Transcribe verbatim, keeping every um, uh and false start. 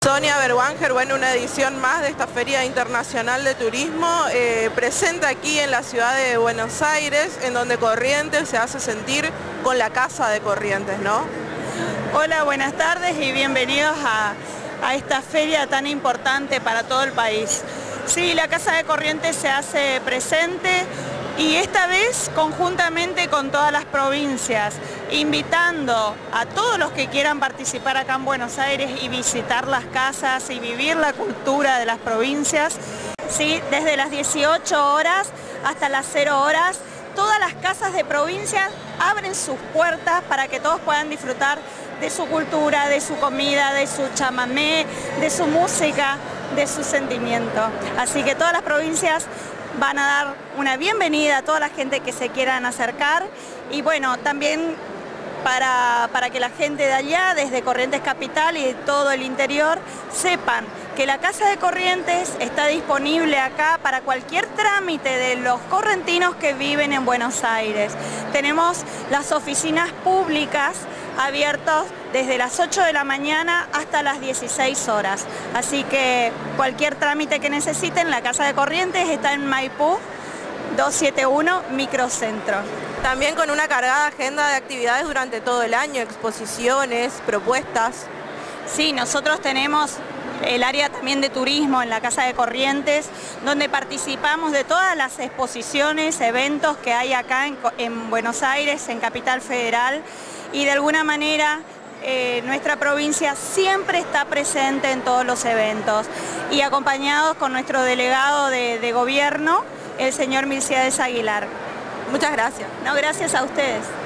Sonia Berwanger, bueno, una edición más de esta Feria Internacional de Turismo, eh, presente aquí en la ciudad de Buenos Aires, en donde Corrientes se hace sentir con la Casa de Corrientes, ¿no? Hola, buenas tardes y bienvenidos a, a esta feria tan importante para todo el país. Sí, la Casa de Corrientes se hace presente y esta vez conjuntamente con todas las provincias, invitando a todos los que quieran participar acá en Buenos Aires y visitar las casas y vivir la cultura de las provincias. Sí, desde las dieciocho horas hasta las cero horas, todas las casas de provincias abren sus puertas para que todos puedan disfrutar de su cultura, de su comida, de su chamamé, de su música, de su sentimiento. Así que todas las provincias van a dar una bienvenida a toda la gente que se quieran acercar y bueno, también para, para que la gente de allá, desde Corrientes Capital y de todo el interior, sepan que la Casa de Corrientes está disponible acá para cualquier trámite de los correntinos que viven en Buenos Aires. Tenemos las oficinas públicas abiertas desde las ocho de la mañana hasta las dieciséis horas. Así que cualquier trámite que necesiten, la Casa de Corrientes está en Maipú doscientos setenta y uno Microcentro. También con una cargada agenda de actividades durante todo el año, exposiciones, propuestas. Sí, nosotros tenemos el área también de turismo en la Casa de Corrientes, donde participamos de todas las exposiciones, eventos que hay acá en, en Buenos Aires, en Capital Federal, y de alguna manera eh, nuestra provincia siempre está presente en todos los eventos, y acompañados con nuestro delegado de, de gobierno, el señor Milciades Aguilar. Muchas gracias. No, gracias a ustedes.